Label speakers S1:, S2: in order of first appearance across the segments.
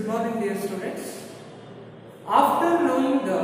S1: morning, dear students. After knowing the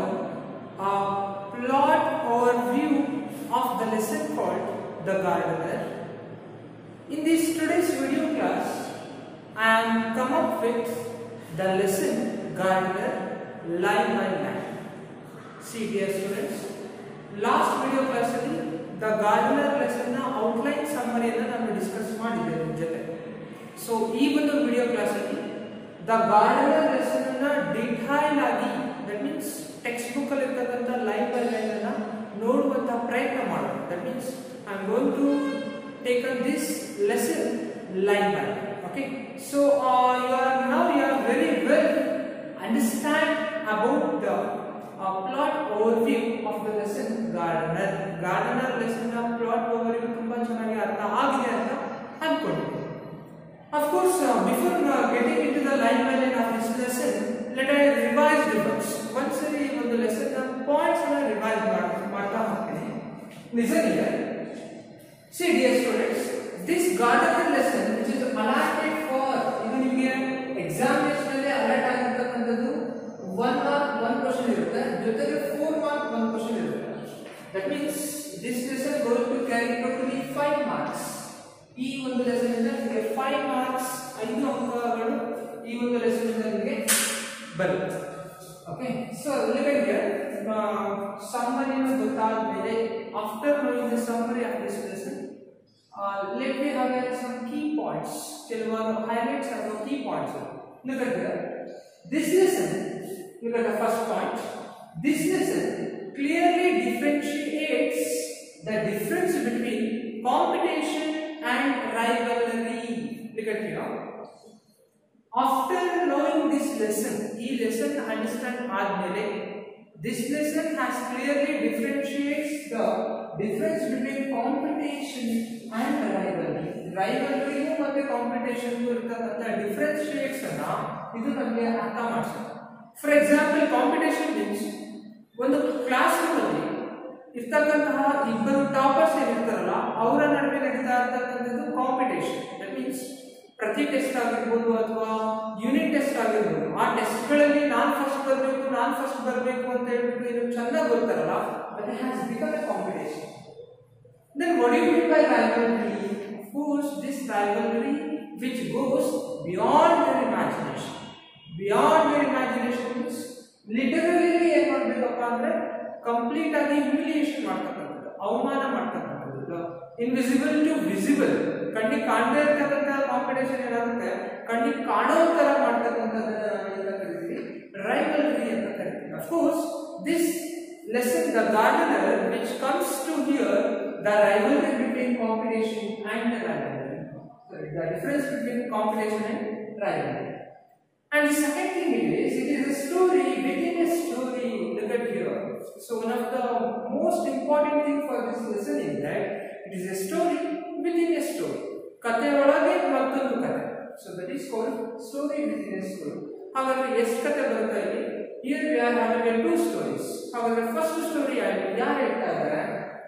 S1: plot overview of the lesson called The Gardener, in this today's video class, I am come up with the lesson Gardener line by line. See, dear students, last video class the Gardener lesson outline summary we discuss ಮಾಡಿದ್ದೇವೆ. So even the video class the Gardener lesson detail agi, that means textbook ಅಲ್ಲಿ ಇರತಕ್ಕಂತ line by line ಅನ್ನು ನೋಡುವಂತ ಪ್ರಯತ್ನ ಮಾಡೋಣ. That means I am going to take on this lesson line by line. Okay, so you are very well understand about the plot overview of the lesson Gardener. Gardener lesson plot overview ತುಂಬಾ ಚೆನ್ನಾಗಿ ಅರ್ಥ ಆಗಿದೆ ಅಂತ ಅನ್ಕೊಂಡಿದ್ದೀನಿ. Of course, before getting into the line by line of this lesson, let us revise the books. Once the lesson points revise ಮಾಡ್ತಾ ಹೋಗ್ತೀನಿ. Listen here. See, dear students, this Gardener lesson which is allotted for ಇದು ನಿಮಗೆ examination ಅಲ್ಲಿ alert ಆಗಿರತಕ್ಕಂತದ್ದು 1 mark 1 question ಇರುತ್ತೆ, ಜೊತೆಗೆ 4 mark 1 question ಇರುತ್ತೆ. That means this lesson goes to carry totally 5 marks. ಈ ಒಂದು ಲೆಸನ್ ಇಂದ ನಿಮಗೆ 5 ಮಾರ್ಕ್ಸ್ 5 ಅಂಕಗಳು ಈ ಒಂದು ಲೆಸನ್ ಇಂದ ನಿಮಗೆ ಬರುತ್ತೆ. Okay, so look at here, summary ಗೊತ್ತಾದ ಮೇಲೆ after knowing the summary of this lesson, let me have some key points, ಕೆಲವರು highlights ಅಥವಾ key points. Look at here, this lesson, look at the first point, this lesson clearly differentiates the difference between competition and rivalry. Look at here. After knowing this lesson, lesson understand admele, this lesson has clearly differentiates the difference between competition and rivalry. Rivalry ಮತ್ತು competition ಇರತಕ್ಕಂತ differentiates ಅನ್ನು ಇದು ನಮಗೆ ಅರ್ಥ ಮಾಡಿಸುತ್ತೆ. For example, competition means ಒಂದು class room ಅಲ್ಲಿ ಇರ್ತಕ್ಕಂತಹ ಇಬ್ಬರು ಟಾಪರ್ಸ್ ಏನಿರ್ತಾರಲ್ಲ ಅವರ ನಡುವೆ ನಡೀತಾ ಇರ್ತಕ್ಕಂಥದ್ದು ಕಾಂಪಿಟೇಷನ್. ದಟ್ ಮೀನ್ಸ್ ಪ್ರತಿ ಟೆಸ್ಟ್ ಆಗಿರ್ಬೋದು ಅಥವಾ ಯೂನಿಟ್ ಟೆಸ್ಟ್ ಆಗಿರ್ಬೋದು, ಆ ಟೆಸ್ಟ್ಗಳಲ್ಲಿ ನಾನು ಫಸ್ಟ್ ಬರಬೇಕು ಅಂತ ಹೇಳ್ಬಿಟ್ಟು ಏನು ಚೆನ್ನಾಗಿ ಗೊತ್ತಾರಲ್ಲ, that has become a competition. Then what do you mean by rivalry? Of course, this rivalry which goes beyond your imagination. Beyond your imagination means literally ಏನು ಮಾಡಬೇಕಪ್ಪ ಅಂದ್ರೆ ಕಂಪ್ಲೀಟ್ ಆಗಿ ಹ್ಯೂಮಿಲಿಯೇಷನ್ ಮಾಡ್ತಕ್ಕಂಥದ್ದು, ಅವಮಾನ ಮಾಡ್ತಕ್ಕಂಥದ್ದು, ಇನ್ವಿಸಿಬಲ್ ಟು ವಿಸಿಬಲ್, ಕಣ್ಣಿಗೆ ಕಾಣದೇ ಇರ್ತಕ್ಕಂಥ ಕಾಂಪಿಟೇಷನ್ ಏನಾಗುತ್ತೆ ಕಣ್ಣಿಗೆ ಕಾಣೋ ತರ ಮಾಡ್ತಕ್ಕಂಥದ್ದನ್ನ ನಾವೆಲ್ಲ ಕರಿತೀವಿ ರೈವಲ್ರಿ ಅಂತ ಕರಿತೀವಿ. Of course, this lesson, the Gardener, which comes to here the rivalry between competition and the rivalry. Sorry, the difference between competition and rivalry. And the second thing is, it is a story within a story. Look at here. So one of the most important thing for this lesson is that it is a story within a story. ಕಥೆ ಒಳಗೆ ಮತ್ತೊಂದು ಕಥೆ. So that is called story within a story. ಹಾಗಾದ್ರೆ ಎಷ್ಟು ಕಥೆ ಬರುತ್ತೆ ಇಲ್ಲಿ? Here we are having 2 stories. ಹಾಗಾದ್ರೆ first story ಯಾರು ಹೇಳ್ತಾ ಇದ್ದಾರೆ?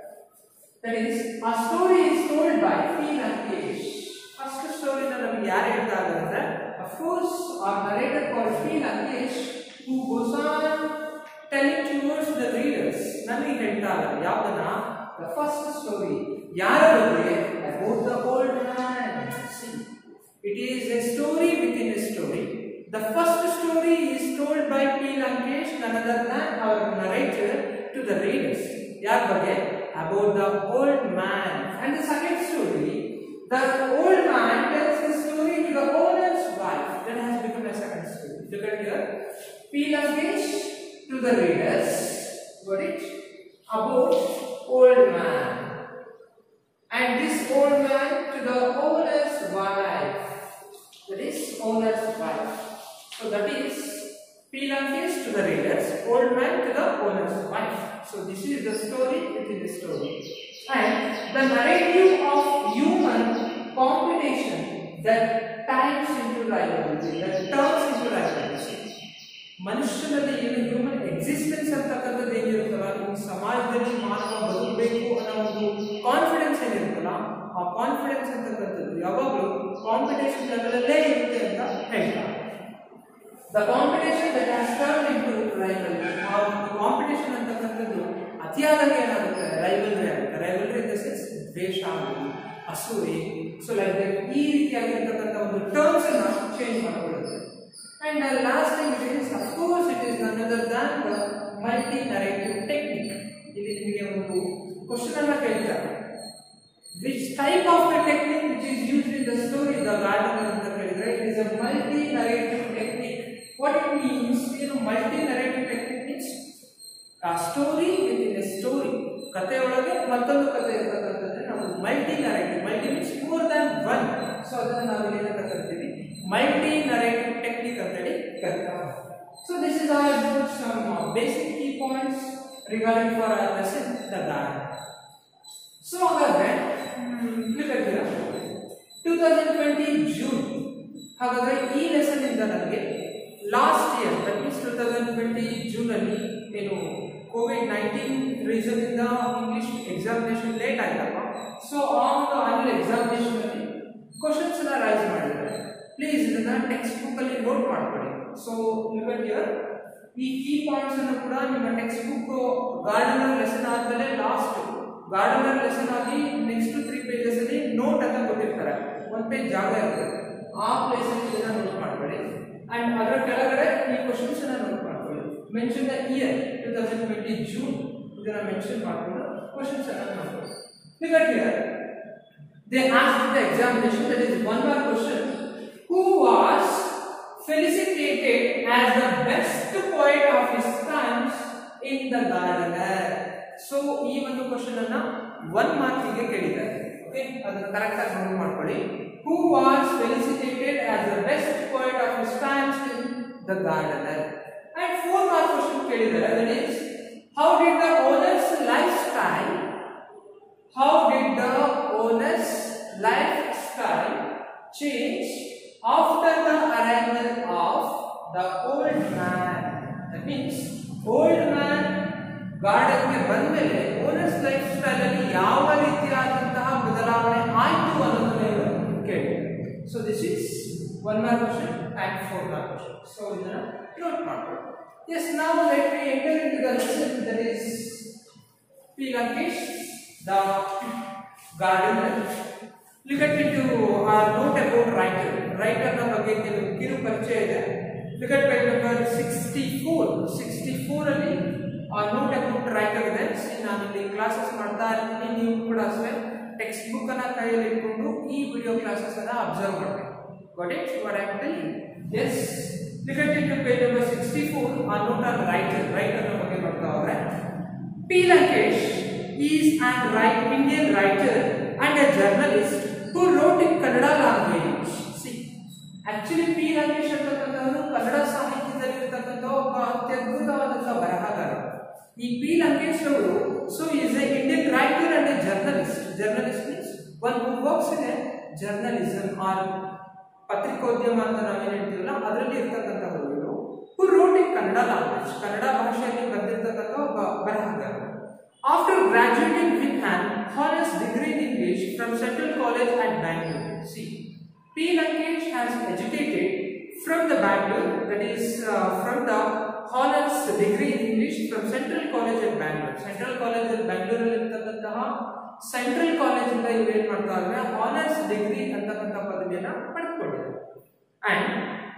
S1: That is, a story is told by P. Lankesh. First story ನಮಗೆ ಯಾರು ಹೇಳ್ತಾ ಇದ್ದಾರೆ ಅಂದ್ರೆ, of course, our narrator called P. Lankesh, who goes on telling towards the readers. ನಮಗೆ ಹೇಳ್ತಾ ಇದ್ದಾರೆ ಯಾವನ್ನ? The first story ಯಾರ ಬಗ್ಗೆ? About the old man. See, it is a story within a story. The first story is told by P. Lankesh, none other than our narrator, to the readers. ಯಾರ ಬಗ್ಗೆ? About the old man. And the second story, the old man tells the story to the owner's wife. That has become a second story. Look at here, P. Lankesh to the readers, got it? About old man, and this old man to the owner's wife. That is owner's wife. So that is P. Lankesh to the readers, old man to the owner's wife. So this is the story within the story, and the narrative of human competition that turns into rivalry. ಮನುಷ್ಯನಲ್ಲಿ ಏನು human existence ಅಂತಕ್ಕಂಥದ್ದು ಏನಿರುತ್ತಲ್ಲ, ಈ ಸಮಾಜದಲ್ಲಿ ಮಾನವ ಬದುಕಬೇಕು ಅನ್ನೋ ಒಂದು confidence ಏನಿರುತ್ತಲ್ಲ, ಆ ಕಾನ್ಫಿಡೆನ್ಸ್ ಅಂತಕ್ಕಂಥದ್ದು ಯಾವಾಗಲೂ ಕಾಂಪಿಟೇಷನ್ ಲೆವೆಲಲ್ಲೇ ಇರುತ್ತೆ ಅಂತ ಹೇಳ್ತಾರೆ. The competition that has turned into rivalry. Competition ಅಂತಕ್ಕಂಥದ್ದು ಅತಿಯಾದಾಗ ಏನಾಗುತ್ತೆ ರೈವಲ್ರಿ ಆಗುತ್ತೆ. ರೈವಲ್ರಿ ಇನ್ ದ ಸೆನ್ಸ್ ದ್ವೇಷ, ಅಸೂಯೆ. ಸೊ ಲೈಕ್ ಈ ರೀತಿಯಾಗಿರ್ತಕ್ಕಂಥ ಒಂದು ಟರ್ಮ್ಸ್ ಅನ್ನ ಚೇಂಜ್ ಮಾಡಬಹುದು. And the last thing is, of course, it is none other than the multi-narrative technique. ಇಲ್ಲಿ ನಿಮಗೆ ಒಂದು ಕ್ವಶನ್ ಅನ್ನ ಕೇಳ್ತಾರೆ, which type of the technique which is used in the story The Gardener ಅಂತ ಹೇಳಿದ್ರೆ it is a multi-narrative technique. What it means, multi-narrative technique means a story within a story. ಕಥೆಯೊಳಗೆ ಮತ್ತೊಂದು ಕಥೆ ಇರತಕ್ಕಂಥದ್ದೇ ನಾವು multi-narrative. Multi means more than one. So ಅದನ್ನ ನಾವು ಏನಂತ ಕರಿತೀವಿ, multi-narrative technique ಅಂತ ಹೇಳಿ ಕರೀತಾರೆ. So this is all about some basic key points regarding for our lesson The Gardener. So ಹಾಗಾದ್ರೆ look at here 2020 June. ಹಾಗಾದ್ರೆ ಈ ಲೆಸನ್ ಇಂದ ನನಗೆ last year that means 2020 June ಅಲ್ಲಿ ಏನು COVID-19 ರೀಸನ್ ಇಂದ ಇಂಗ್ಲಿಷ್ ಎಕ್ಸಾಮಿನೇಷನ್ ಲೇಟ್ ಆಯ್ತಪ್ಪ. So ಆ ಒಂದು ಆನ್ಯುವಲ್ ಎಕ್ಸಾಮಿನೇಷನ್ ಅಲ್ಲಿ ಕ್ವಶನ್ಸ್ ಅನ್ನ ರೈಸ್ ಮಾಡಿದ್ದಾರೆ. ಪ್ಲೀಸ್ ಇದನ್ನ ಟೆಕ್ಸ್ಟ್ ಬುಕ್ ಅಲ್ಲಿ ನೋಟ್ ಮಾಡ್ಕೊಳ್ಳಿ. ಸೊ look at here ಈ ಕೀ ಪಾಯಿಂಟ್ಸ್ ಅನ್ನು ಕೂಡ ನಿಮ್ಮ ಟೆಕ್ಸ್ಟ್ ಬುಕ್ ಗಾರ್ಡನರ್ ಲೆಸನ್ ಆದ್ಮೇಲೆ ಲಾಸ್ಟ್ ಗಾರ್ಡನರ್ ಲೆಸನ್ ಆಗಿ ನೆಕ್ಸ್ಟ್ 3 ಪೇಜಸ್ ಅಲ್ಲಿ ನೋಟ್ ಅಂತ ಕೊಟ್ಟಿರ್ತಾರೆ. 1 ಪೇಜ್ ಜಾಗ ಇರುತ್ತೆ, ಆ ಪ್ಲೇಸ್ ಅಲ್ಲಿ ಇದನ್ನ ನೋಟ್ ಮಾಡ್ಕೊಳ್ಳಿ. ಅಂಡ್ ಅದರ ಕೆಳಗಡೆ ಈ ಕ್ವಶನ್ಸ್ ಅನ್ನ ನೋಟ್ ಮಾಡ್ಕೊಳ್ಳಿ. ಮೆನ್ಷನ್ ದ ಇಯರ್ 2020 ಜೂನ್ ಇದನ್ನ ಮೆನ್ಷನ್ ಮಾಡ್ಕೊಂಡು ಕ್ವಶನ್ಸ್ ಅನ್ನ ಮಾಡ್ಕೊಳ್ಳಿ. Look at here, they asked the examination, that is one more question, who was felicitated as the best poet of his times in The Gardener. So ಈ ಒಂದು question ಅನ್ನ 1 ಮಾರ್ಕಿಗೆ ಕೇಳಿದ್ದಾರೆ. Okay, ಅದನ್ನ correct ಆಗಿ note ಮಾಡ್ಕೊಳ್ಳಿ. Who was felicitated as the best poet of his times in The Gardener. And 4 mark question ಕೇಳಿದ್ದಾರೆ. That is, how did the owner's lifestyle change after the arrival of the old man? That means old man garden ಗೆ ಬಂದ್ಮೇಲೆ owners life style ಅಲ್ಲಿ ಯಾವ ರೀತಿಯಾದಂತಹ ಬದಲಾವಣೆ ಆಯಿತು ಅನ್ನೋದನ್ನ ಕೇಳಿ. So this is 1 mark question and 4 mark question. So ಇದನ್ನ ನೋಟ್ ಮಾಡ್ಕೊಳ್ಳಿ. Yes, now let me enter into the lesson. That is P Lankesh the Gardener. Look at into our note about writer. Writer ನ ಬಗ್ಗೆ ಕೆಲವು ಕಿರು ಪರಿಚಯ ಇದೆ. Look at page number 64. 64 ಅಲ್ಲಿ note about writer ಇದೆ. ನಾನು ಇಲ್ಲಿ ಕ್ಲಾಸಸ್ ಮಾಡ್ತಾ ಇರ್ತೀನಿ, ನೀವು ಕೂಡ ಅಷ್ಟೇ ಟೆಕ್ಸ್ಟ್ ಬುಕ್ ಅನ್ನ ಕೈಯಲ್ಲಿ ಇಟ್ಕೊಂಡು ಈ ವಿಡಿಯೋ ಕ್ಲಾಸಸ್ ಅನ್ನ ಅಬ್ಸರ್ವ್ ಮಾಡಬೇಕು. Got it? What I am telling? Yes, look at into page number 64 note on writer. Writer ನ ಬಗ್ಗೆ ನೋಡ್ತಾ ಹೋದ್ರೆ, P Lankesh is an Indian writer and a journalist who wrote in Kannada language. See, actually P Lankesh ಅಂತಕ್ಕಂಥವರು ಕನ್ನಡ ಸಾಹಿತ್ಯದಲ್ಲಿ ಇರತಕ್ಕಂಥ ಒಬ್ಬ ಅತ್ಯದ್ಭುತವಾದಂತಹ ಬರಹಗಾರ. ಈ ಪಿ ಲಂಕೇಶ್ ಅವರು so is a Indian writer and a journalist. Journalist means one who works in a journalism or ಪತ್ರಿಕೋದ್ಯಮ ಅಂತ ನಾವೇನು ಹೇಳ್ತೀವಲ್ಲ ಅದರಲ್ಲಿ ಇರ್ತಕ್ಕಂಥವರು ಇವರು. Who wrote in Kannada language, Kannada ಭಾಷೆಯಲ್ಲಿ ಬರೆದಿರ್ತಕ್ಕಂಥ ಒಬ್ಬ ಬರಹಗಾರ. After graduating with an honors degree in English from Central College at Bangalore. See, P. Lankesh has educated from the Bangalore, that is from the honors degree in English from Central College at Bangalore. Central College at Bangalore ಅಲ್ಲಿ ಇರ್ತಕ್ಕಂತಹ central college ಇಂದ ಇವರು ಏನು ಮಾಡ್ತಾ ಇದ್ದಾರೆ, honors degree ಅಂತಕ್ಕಂಥ ಪದವಿಯನ್ನು ಪಡೆದುಕೊಂಡಿದ್ದಾರೆ. And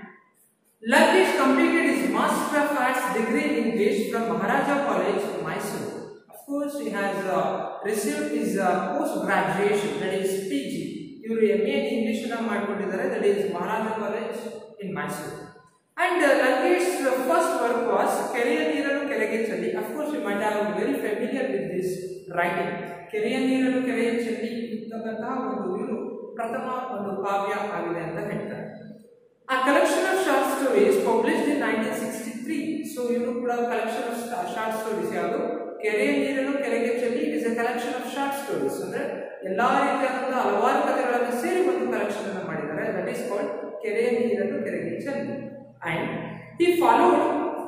S1: Lankesh completed his Master of Arts degree in English from Maharaja College, Mysore. Of course, he has received his post graduation, that is PG. ಇವರು MA in English ಅನ್ನು ಮಾಡಿಕೊಂಡಿದ್ದಾರೆ, that is Maharaja College in Mysore. And Lankesh's first work was ಕೆರೆಯ ನೀರನ್ನು ಕೆರೆಗೆ ಚೆಲ್ಲಿ. Of course, you might have very familiar with this writing. ಕೆರೆಯ ನೀರನ್ನು ಕೆರೆಗೆ ಚೆಲ್ಲಿ ಇರ್ತಕ್ಕಂತಹ ಒಂದು ಇವರು ಪ್ರಥಮ ಒಂದು ಕಾವ್ಯ ಆಗಿದೆ ಅಂತ ಹೇಳ್ತಾರೆ. A collection of short stories published in 1963. So ಇವರು ಕೂಡ collection of short stories ಯಾವುದು ಕೆರೆಯ ನೀರನ್ನು ಕೆರೆಗೆ ಚೆಲ್ಲಿ. It is a collection of short stories. ಅಂದ್ರೆ ಎಲ್ಲಾ ರೀತಿಯಾದಂತಹ ಹಲವಾರು ಕಥೆಗಳನ್ನು ಸೇರಿ ಒಂದು ಕಲೆಕ್ಷನ್ ಅನ್ನು ಮಾಡಿದ್ದಾರೆ. ದಟ್ ಈಸ್ ಕಾಲ್ಡ್ ಕೆರೆಯ ನೀರನ್ನು ಕೆರೆಗೆ ಚೆಲ್ಲಿ. And he followed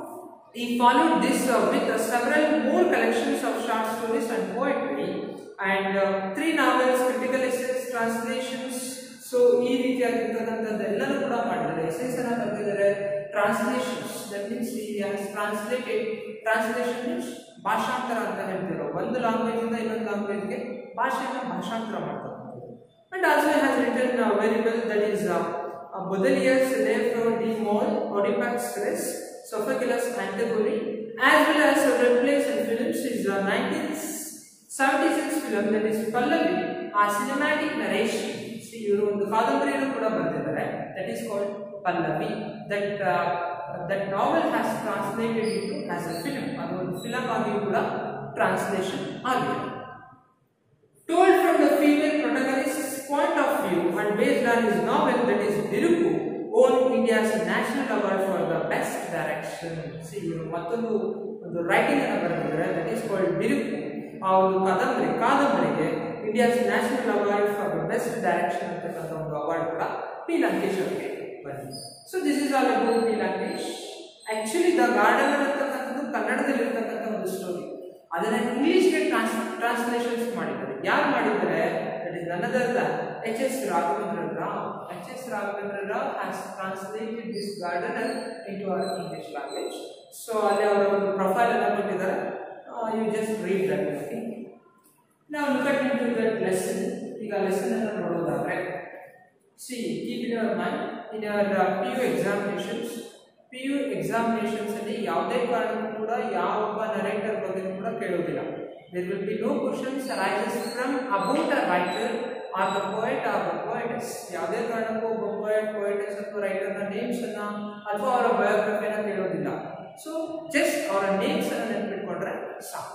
S1: this with several more collections of short stories and poetry and 3 novels, critical essays, translations. So ಈ ರೀತಿಯಾಗಿರ್ತಕ್ಕಂಥದ್ದು ಎಲ್ಲರೂ ಕೂಡ ಮಾಡಿದ್ದಾರೆ. ಎಸೆಸ್ ಅನ್ನ ಬರೆದಿದ್ದಾರೆ, translations. That means he has translated. Translation means ಭಾಷಾಂತರ ಅಂತ ಹೇಳ್ತಿರೋ ಒಂದು ಲ್ಯಾಂಗ್ವೇಜ್ ಇಂದ ಇನ್ನೊಂದು ಲ್ಯಾಂಗ್ವೇಜ್ ಗೆ ಭಾಷೆಯನ್ನು ಭಾಷಾಂತರ ಮಾಡ್ತಾರೆ. And also he has written very well, that is Baudelaire, therefore the Mole, Oedipu's Stress, Sophocles' Antigone, as well as several plays and films. His 1976 film, that is Pallavi, a cinematic narration. See, you know, the ಕಾದಂಬರಿಯನ್ನು ಕೂಡ ಬರೆದಿದ್ದಾರೆ. That is called Pallavi. That novel has translated into as a film. ಅದು ಒಂದು film ಆಗಿ ಕೂಡ translation ಆಗಿದೆ. Told from the female protagonist's point of view and based on his novel, that is Birukku, won India's national award for the best direction. See, you know, ಮತ್ತೊಂದು writing ಅನ್ನು ಬರೆದಿದ್ದಾರೆ. That is called Birukku. ಆ ಒಂದು ಕಾದಂಬರಿಗೆ India's national award for the best direction ಅಂತಕ್ಕಂಥ ಒಂದು award ಕೂಡ P Lankesh ಅವರಿಗೆ ಬಂದಿದೆ. So this is all about P Lankesh. Actually the garden ಅಂತಕ್ಕಂಥದ್ದು ಕನ್ನಡದಲ್ಲಿ ಇರ್ತಕ್ಕಂಥ ಒಂದು ಸ್ಟೋರಿ. ಅದನ್ನ ಇಂಗ್ಲಿಷ್ಗೆ ಟ್ರಾನ್ಸ್ಲೇಷನ್ಸ್ ಮಾಡಿದ್ದಾರೆ. ಯಾರು ಮಾಡಿದ್ದಾರೆ? That is none other than H.S. Raghavendra Rao. H.S. Raghavendra Rao has translated this gardener into our English language. So ಅಲ್ಲಿ ಅವರ ಒಂದು ಪ್ರೊಫೈಲ್ ಅನ್ನು ಕೊಟ್ಟಿದ್ದಾರೆ. You just read that. Okay. Now look at into that lesson. ಈಗ lesson ಅನ್ನು ನೋಡೋದಾದ್ರೆ, see, keep in your mind, in your PU examinations ಅಲ್ಲಿ ಯಾವುದೇ ಕಾರಣಕ್ಕೂ ಕೂಡ ಯಾವೊಬ್ಬ ನರೇಟರ್ ಬಗ್ಗೆ ಕೂಡ ಕೇಳೋದಿಲ್ಲ. There will be no questions arises from about a writer or the poet or the poetess. ಯಾವುದೇ ಕಾರಣಕ್ಕೂ ಒಬ್ಬ poet, poetess ಅಥವಾ ರೈಟರ್ ನ ನೇಮ್ಸ್ ಅನ್ನ ಅಥವಾ ಅವರ ಬಯೋಗ್ರಫಿನ ಕೇಳೋದಿಲ್ಲ. So just ಅವರ ನೇಮ್ಸ್ ಅನ್ನು ನೆನಪಿಟ್ಕೊಂಡ್ರೆ ಸಾಕು.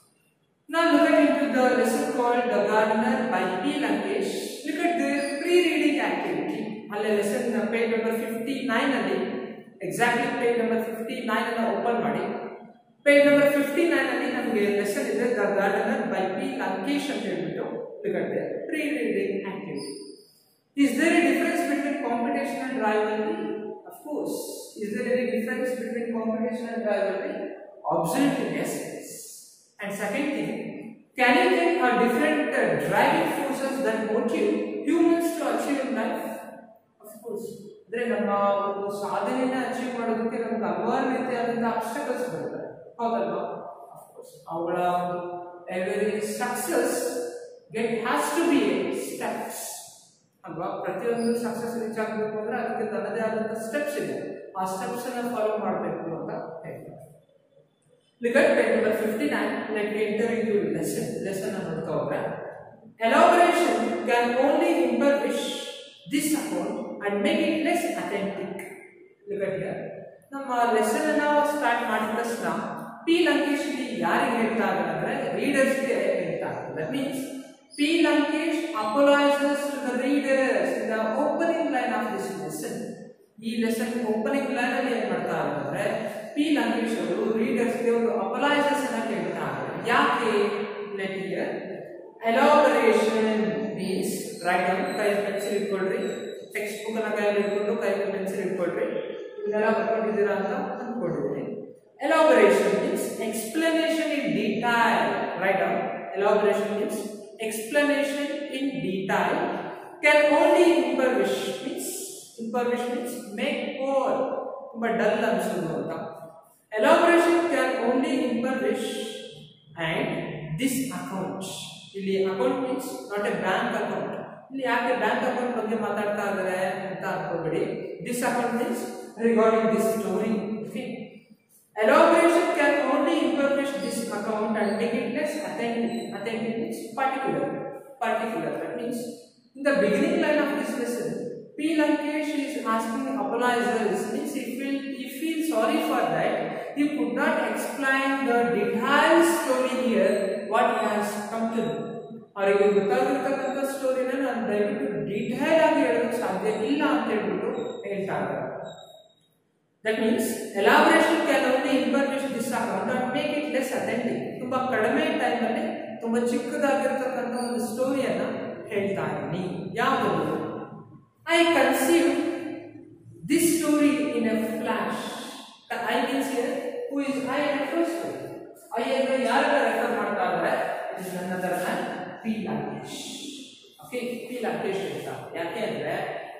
S1: Now look at into the lesson called The Gardener by P. Lankesh. Look at the pre-reading activity. ಅಲ್ಲಿ lesson page number 59 ಅಲ್ಲಿ exactly page number 59 ಅನ್ನು ಓಪನ್ ಮಾಡಿ. page number 59 ಅಲ್ಲಿ ನಮಗೆ lesson ಇದೆ The Gardener by P. Lankesh ಅಂತ ಹೇಳ್ಬಿಟ್ಟು. Look at the pre-reading activity. Is there a difference between competition and rivalry? Of course. Is there any difference between competition and rivalry? Absolutely yes. And second thing, can you think of different driving forces that motivate humans to achieve in life? Of course. ಅಂದ್ರೆ ನಮ್ಮ ಒಂದು ಸಾಧನೆಯನ್ನ achieve ಮಾಡೋದಕ್ಕೆ ನಮ್ಗೆ ಹಲವಾರು ರೀತಿಯಾದಂಥ obstacles ಬರುತ್ತೆ, ಹೌದಲ್ವಾ? Of course. ಅವುಗಳ ಒಂದು every success has to be steps ಅಲ್ವಾ? ಪ್ರತಿಯೊಂದು ಸಕ್ಸಸ್ ರೀಚ್ ಆಗಬೇಕು ಅಂದ್ರೆ ಅದಕ್ಕೆ ತನ್ನದೇ ಆದಂಥ ಸ್ಟೆಪ್ಸ್ ಇದೆ. ಆ ಸ್ಟೆಪ್ಸ್ ಅನ್ನ ಫಾಲೋ ಮಾಡಬೇಕು ಅಂತ ಹೇಳ್ತಾರೆ. Look at page number 59. Let me enter into lesson number 12. Elaboration can only impoverish this account and make it less authentic. Look at here. ನಮ್ಮ ಲೆಸನ್ ಅನ್ನ ಸ್ಟಾರ್ಟ್ ಮಾಡಿದ ತಕ್ಷಣ ಪಿ ಲಂಕೇಶ್ ಯಾರಿಗೆ ಹೇಳ್ತಾರೆ ಅಂದ್ರೆ ರೀಡರ್ಸ್ಗೆ ಹೇಳ್ತಾರೆ. That means P. Lankesh apologizes to the readers in the opening line of this lesson. ಈ lesson opening line ಅಲ್ಲಿ ಏನ್ ಮಾಡ್ತಾರೆ ಅಂದ್ರೆ ಪಿ ಲಂಕೇಶ್ ಅವರು ರೀಡರ್ಸ್ ಗೆ ಒಂದು ಅಪಲೈಸಸ್ ಅನ್ನ ಕೇಳ್ತಾರೆ. ಯಾಕೆ? Let hear elaboration means write down. ಕೈ ಪೆನ್ಸಿಲ್ ಇಟ್ಕೊಳ್ರಿ, ಟೆಕ್ಸ್ಟ್ ಬುಕ್ ಅನ್ನ ಕೈಯಲ್ಲಿ ಇಟ್ಕೊಂಡು ಕೈಗೆ ಪೆನ್ಸಿಲ್ ಇಟ್ಕೊಳ್ರಿ. ಇದೆಲ್ಲ ಬರ್ಕೊಂಡಿದ್ದೀರಾ ಅಂತ ಅಂದ್ಕೊಂಡಿದ್ದೀನಿ. Elaboration means explanation in detail. Write down. Elaboration means explanation in detail can only impoverish means make poor but dull ansudu anta. Elaboration can only impoverish and this account. Illi account means not a bank account. Illi yaake bank account ಬಗ್ಗೆ ಮಾತಾಡ್ತಾ ಇದ್ದಾರೆ ಅಂತ ಅನ್ಕೋಬೇಡಿ. This account means regarding this story. Okay. Elaboration can only impoverish this account and make it less authentic. Authentic means particular. That means in the beginning line of this lesson, P. Lankesh is asking apologizers. Means he feels sorry for that he could not explain the detailed story here what he has come to know. ಅವರಿಗೆ ಗೊತ್ತಾಗಿರ್ತಕ್ಕಂಥ ಸ್ಟೋರಿನ ನಾನು ದಯವಿಟ್ಟು detail ಆಗಿ ಹೇಳೋದಕ್ಕೆ ಸಾಧ್ಯ ಇಲ್ಲ ಅಂತ ಹೇಳ್ಬಿಟ್ಟು ಹೇಳ್ತಾ ಇದ್ದಾರೆ. That means elaboration can only impoverish this account and make it less authentic. ತುಂಬಾ ಕಡಿಮೆ ಟೈಮ್ ಅಲ್ಲಿ ತುಂಬಾ ಚಿಕ್ಕದಾಗಿರ್ತಕ್ಕಂಥ ಒಂದು ಸ್ಟೋರಿಯನ್ನ ಹೇಳ್ತಾ ಇದ್ದೀನಿ. ಯಾವುದು? I conceived this story in a flash. The I means here who is I in the first story. I ಅಂದ್ರೆ ಯಾರನ್ನ ರೆಫರ್ ಮಾಡ್ತಾ ಇದ್ದಾರೆ? It is none other than P. Lankesh. Okay, P. Lankesh ಹೇಳ್ತಾರೆ. ಯಾಕೆ ಅಂದ್ರೆ